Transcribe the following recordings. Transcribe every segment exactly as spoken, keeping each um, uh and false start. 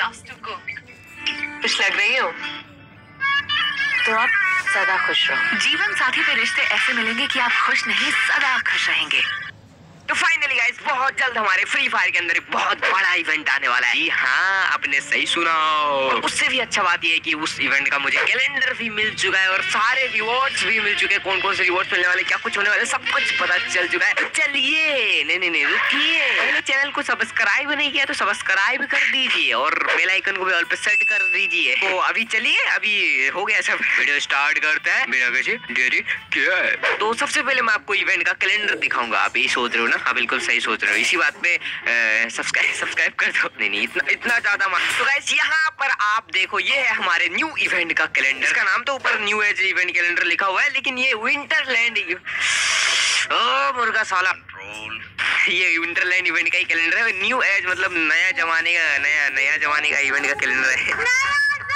loves to cook. खुश लग रही हो तो आप सदा खुश रहो। जीवन साथी पे रिश्ते ऐसे मिलेंगे कि आप खुश नहीं सदा खुश रहेंगे। तो फाइनली गाइस बहुत जल्द हमारे फ्री फायर के अंदर एक बहुत बड़ा इवेंट आने वाला है। जी हाँ, आपने सही सुना। और उससे भी अच्छा बात ये है कि उस इवेंट का मुझे कैलेंडर भी मिल चुका है और सारे रिवॉर्ड्स भी मिल चुके हैं। कौन कौन से रिवॉर्ड्स मिलने वाले, क्या कुछ होने वाले, सब कुछ पता चल चुका है। चलिए, नहीं नहीं नहीं रुकिए, पहले चैनल को सब्सक्राइब नहीं किया तो सब्सक्राइब कर दीजिए और बेल आइकन को भी ऑल पे सेट कर दीजिए। तो अभी चलिए, अभी हो गया सब, वीडियो स्टार्ट करते हैं बिना किसी देरी के। तो सबसे पहले मैं आपको इवेंट का कैलेंडर दिखाऊंगा। आप यही सोच रहे हो ना? हाँ बिल्कुल सही सोच रहे हो। इसी बात पे सब्सक्राइब सब्सक्राइब कर दो। नहीं नहीं इतना इतना ज्यादा मत। तो गाइस यहाँ पर आप देखो, ये है हमारे न्यू इवेंट का कैलेंडर। इसका नाम तो ऊपर न्यू एज इवेंट कैलेंडर लिखा हुआ है, लेकिन ये विंटरलैंड, ओ मुर्गा साला, ये विंटरलैंड इवेंट का ही कैलेंडर है। न्यू एज मतलब नया जमाने का, नया नया जमाने का इवेंट का कैलेंडर है।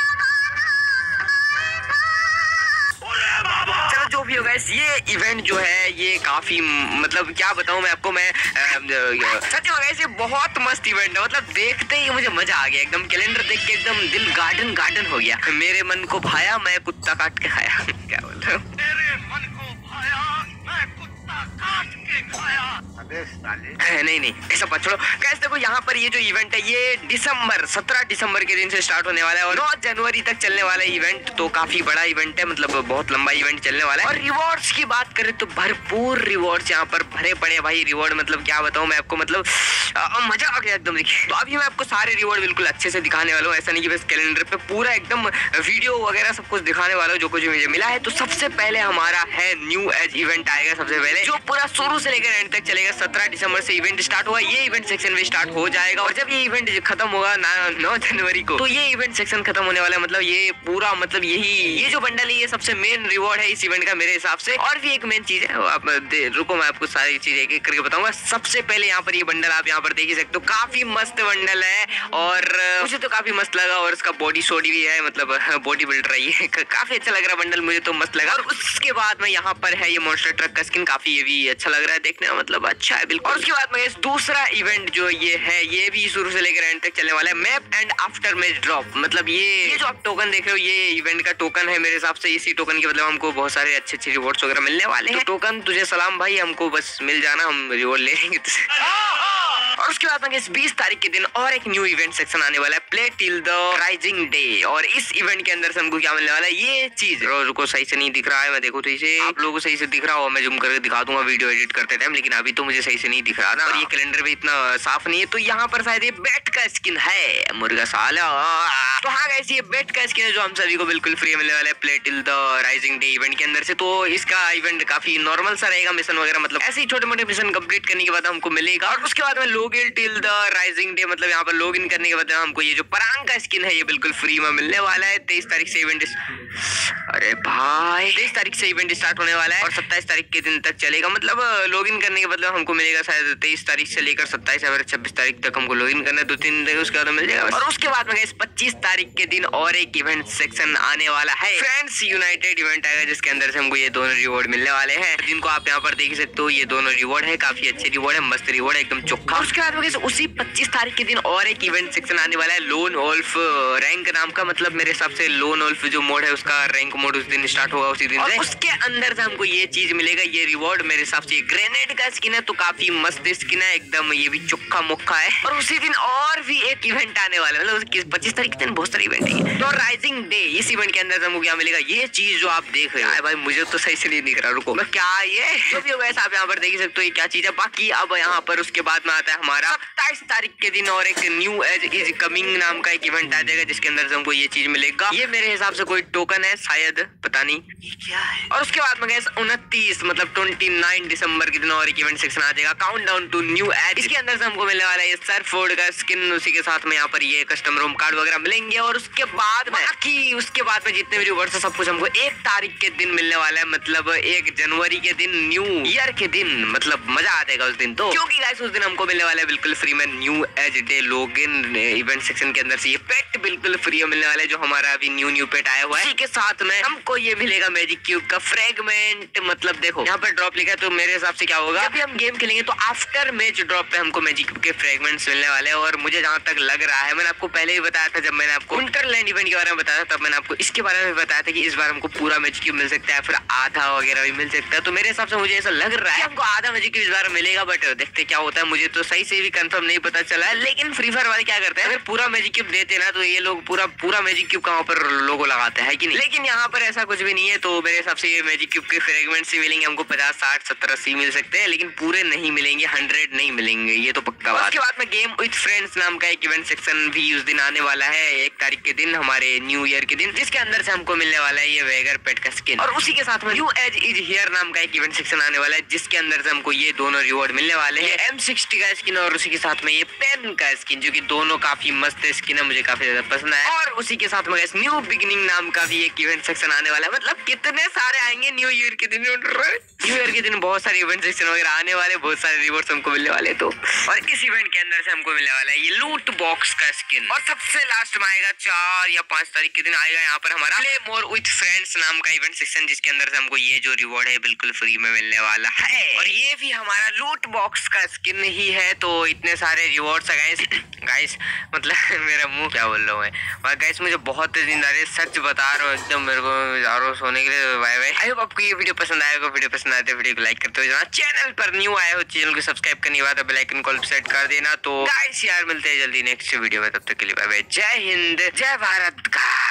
चलो जो भी होगा, ये इवेंट जो है ये काफी, मतलब क्या बताऊं मैं आपको, मैं सच में गाइस ये बहुत मस्त इवेंट है। मतलब देखते ही मुझे मजा आ गया एकदम। कैलेंडर देख के एकदम दिल गार्डन गार्डन हो गया। मेरे मन को भाया, मैं कुत्ता काट के खाया। क्या बोल रहा हूँ? मेरे मन को भाया, मैं कुत्ता काट के खाया। नहीं नहीं ऐसा मत छोड़ो। कैसे देखो यहाँ पर ये जो इवेंट है ये दिसंबर सत्रह दिसंबर के दिन से स्टार्ट होने वाला है और नौ जनवरी तक चलने वाला इवेंट। तो काफी बड़ा इवेंट है, मतलब बहुत लंबा इवेंट चलने वाला है। और रिवॉर्ड्स की बात करें तो भरपूर रिवॉर्ड्स यहाँ पर भरे पड़े भाई। रिवॉर्ड मतलब क्या बताऊँ मैं आपको, मतलब आ, मजा आ गया एकदम। देखिए तो अभी मैं आपको सारे रिवॉर्ड बिल्कुल अच्छे से दिखाने वाला हूँ। ऐसा नहीं कि बस कैलेंडर पे पूरा एकदम वीडियो वगैरह सब कुछ दिखाने वाला हूँ जो कुछ मुझे मिला है। तो सबसे पहले हमारा है न्यू एज इवेंट आएगा सबसे पहले, जो पूरा शुरू से लेकर एंड तक चलेगा। सत्रह दिसंबर से इवेंट स्टार्ट हुआ, ये इवेंट सेक्शन भी स्टार्ट हो जाएगा। और जब ये इवेंट खत्म होगा नौ जनवरी को, तो ये इवेंट सेक्शन खत्म होने वाला है। मतलब ये पूरा, मतलब यही ये जो बंडल है ये सबसे मेन रिवॉर्ड है इस इवेंट का मेरे हिसाब से। और भी एक मेन चीज है, आप रुको मैं आपको सारी चीज एक एक करके बताऊंगा। सबसे पहले यहाँ पर ये बंडल आप यहाँ पर देख ही सकते हो, काफी मस्त बंडल है और मुझे तो काफी मस्त लगा। और इसका बॉडी शॉडी भी है, मतलब बॉडी बिल्डर है ये, काफी अच्छा लग रहा है बंडल, मुझे तो मस्त लगा। और उसके बाद में यहाँ पर है ये मॉन्स्टर ट्रक का स्किन, काफी ये भी अच्छा लग रहा है देखने में, मतलब अच्छा है बिल्कुल। और उसके बाद में दूसरा इवेंट जो ये है ये भी शुरू से लेकर एंड तक चलने वाला है, map and after match drop. मतलब ये ये जो आप टोकन देख रहे हो ये इवेंट का टोकन है मेरे हिसाब से। इसी टोकन के मतलब हमको बहुत सारे अच्छे अच्छे रिवॉर्ड्स वगैरह मिलने वाले हैं। तो टोकन तुझे सलाम भाई, हमको बस मिल जाना, हम रिवॉर्ड ले लेंगे। और उसके बाद में बीस तारीख के दिन और एक न्यू इवेंट सेक्शन आने वाला है, play till the rising day. और इस इवेंट के अंदर से हमको क्या मिलने वाला है, ये चीज रुको सही से नहीं दिख रहा है, मैं देखो तो इसे आप लोगों को सही से दिख रहा हो, मैं जूम करके दिखा दूंगा वीडियो एडिट करते टाइम, लेकिन अभी तो मुझे सही से नहीं दिख रहा था। और ये कैलेंडर भी इतना साफ नहीं है, तो यहाँ पर शायद ये बैट का स्किन है, मुर्गा साला। तो हाँ गाइस ये बैट का स्किन है जो हम सभी को बिल्कुल फ्री मिलने वाला है play till the rising day event के अंदर से। तो इसका इवेंट काफी नॉर्मल सा रहेगा, मिशन वगैरह मतलब ऐसे ही छोटे मोटे मिशन कंप्लीट करने के बाद हमको मिलेगा। और उसके बाद में login till the rising day, मतलब यहाँ पर लॉग इन करने के बाद हमको ये जो परांग का स्किन है ये बिल्कुल फ्री में मिलने वाला है। तेईस तारीख से इवेंट, अरे भाई तेईस तारीख से इवेंट स्टार्ट होने वाला है और सत्ताईस तारीख के दिन तक चलेगा। मतलब लॉग इन करने के बदले हमको मिलेगा शायद तेईस तारीख से लेकर सत्ताईस या छब्बीस तारीख तक हमको लॉग इन करना है, दो तीन दिन उसके बाद मिल जाएगा। और उसके बाद में पच्चीस तारीख के दिन और एक इवेंट सेक्शन आने वाला है, फ्रेंड्स यूनाइटेड इवेंट आएगा, जिसके अंदर से हमको ये दोनों रिवॉर्ड मिलने वाले हैं, जिनको आप यहाँ पर देख सकते हो। ये दोनों रिवॉर्ड है, काफी अच्छे रिवॉर्ड है, मस्त रिवॉर्ड है, एकदम चोखा। उसके बाद में उसी पच्चीस तारीख के दिन और एक इवेंट सेक्शन आने वाला है, लोन वोल्फ रैंक नाम का। मतलब मेरे हिसाब से लोन वोल्फ जो मोड है उसका रैंक मोड उस दिन स्टार्ट होगा, उसी दिन से। उसके अंदर से हमको ये चीज मिलेगा, ये रिवॉर्ड मेरे हिसाब से ग्रेनेड का स्किन है, तो काफी मस्त स्किन है एकदम, ये भी चुक्का मुक्का है। और उसी दिन और भी एक इवेंट आने वाला है, मतलब पच्चीस तारीख के दिन बहुत सारे इवेंट है। तो राइजिंग डे, इस इवेंट के अंदर हमको क्या मिलेगा, ये चीज जो आप देख रहे हैं भाई, मुझे तो सही से नहीं दिख रहा, रुको मैं क्या ये जो भी होगा आप यहाँ पर देख सकते हो ये क्या चीज है। बाकी अब यहाँ पर उसके बाद में आता है हमारा सत्ताईस तारीख के दिन और एक न्यू एज इज कमिंग नाम का एक इवेंट आ जाएगा, जिसके अंदर से हमको ये चीज मिलेगा। ये मेरे हिसाब से कोई टोकन है शायद, पता नहीं क्या है। और उसके बाद में गैस उनतीस मतलब उनतीस दिसंबर के दिन और एक इवेंट सेक्शन आ जाएगा, काउंटडाउन टू न्यू एज। इसके अंदर से हमको मिलने वाला है सर्फोर्ड का स्किन, उसी के साथ में यहाँ पर ये कस्टम रोम कार्ड वगैरह मिलेंगे। मिलेंगे और उसके बाद बाकी उसके बाद में जितने भी रिवॉर्ड्स है सब कुछ हमको एक तारीख के दिन मिलने वाला है, मतलब एक जनवरी के दिन, न्यू ईयर के दिन, मतलब मजा आ जाएगा उस दिन तो, क्योंकि गाइस उस दिन हमको मिलने वाला है बिल्कुल फ्री में new age day login event section के अंदर से ये पेट बिल्कुल फ्री में मिलने वाला है, जो हमारा अभी न्यू न्यू पेट आया हुआ है। इसी के साथ में हमको ये मिलेगा मैजिक क्यूब का फ्रेगमेंट, मतलब देखो यहाँ पर ड्रॉप लिखा है, तो मेरे हिसाब से क्या होगा, जब भी हम गेम खेलेंगे तो आफ्टर मैच ड्रॉप पे हमको मैजिक क्यूब के फ्रेगमेंट्स मिलने वाले हैं। और मुझे जहाँ तक लग रहा है, मैंने आपको पहले ही बताया था, जब मैंने आपको विंटरलैंड इवेंट के बारे में बताया था, तब मैंने आपको इसके बारे में बताया था कि इस बार हमको पूरा मैजिक क्यूब मिल सकता है, फिर आधा वगैरह भी मिल सकता है। तो मेरे हिसाब से मुझे ऐसा लग रहा है हमको आधा मैजिक क्यूब इस बार मिलेगा, बट देखते क्या होता है, मुझे तो सही से भी कंफर्म नहीं पता चला है। लेकिन फ्री फायर वाले क्या करते हैं, अगर पूरा मैजिक क्यूब देते ना तो ये लोग पूरा पूरा मैजिक क्यूब कहाँ पर लोगो लगाते हैं कि नहीं, लेकिन यहाँ पर ऐसा कुछ भी नहीं है। तो मेरे हिसाब से ये मैजिक क्यूब के फ्रेगमेंट्स ही मिलेंगे हमको, पचास साठ सत्तर अस्सी मिल सकते हैं, लेकिन पूरे नहीं मिलेंगे, हंड्रेड नहीं मिलेंगे, ये तो पक्का बात। उसके बाद में गेम विद फ्रेंड्स नाम का एक इवेंट सेक्शन भी उस दिन आने वाला है, एक तारीख के दिन, हमारे न्यू ईयर के दिन, जिसके अंदर से हमको मिलने वाला है ये वेगर पेट का स्किन। और उसी के साथ में न्यू एज इज हियर नाम का एक इवेंट सेक्शन आने वाला है, जिसके अंदर से हमको ये दोनों रिवॉर्ड मिलने वाले हैं, एम सिक्सटी का स्किन और उसी के साथ में ये पेन का स्किन, जो कि दोनों काफी मस्त स्किन है, मुझे काफी ज्यादा पसंद है। और उसी के साथ में न्यू बिगिनिंग नाम का भी एक इवेंट सेक्शन आने वाला है, मतलब कितने सारे आएंगे न्यू ईयर के दिन, न्यू ईयर के दिन बहुत सारे इवेंट सेक्शन वगैरह आने वाले, बहुत सारे रिवॉर्ड्स हमको मिलने वाले। तो और इस इवेंट के अंदर से हमको मिलने वाला है ये लूट बॉक्स का स्किन, और सबसे लास्ट में आएगा चार या पांच तारीख के दिन आएगा यहाँ पर हमारा प्ले मोर विथ फ्रेंड्स नाम का इवेंट सेक्शन, जिसके अंदर से हमको ये जो रिवॉर्ड है बिल्कुल फ्री में मिलने वाला है, और ये भी हमारा लूट बॉक्स का स्किन ही है। तो इतने सारे रिवॉर्ड्स है गाइस, गाइस मतलब मेरा मुंह क्या बोल रहा हूँ गाइस, मुझे बहुत नींद आ रही है, सच बता रहा हूँ एकदम, मेरे को जा रहा हूँ सोने के लिए। Bye bye. आई होप आपको ये वीडियो पसंद आएगा, वीडियो पसंद आए तो वीडियो को लाइक करते हो जाना, चैनल पर न्यू आए हो चैनल को सब्सक्राइब करने के बाद बेल आइकन कॉल सेट कर देना। तो गाइस यार मिलते हैं जल्दी नेक्स्ट वीडियो में, तब तक के लिए बाय बाय, जय हिंद जय भारत का।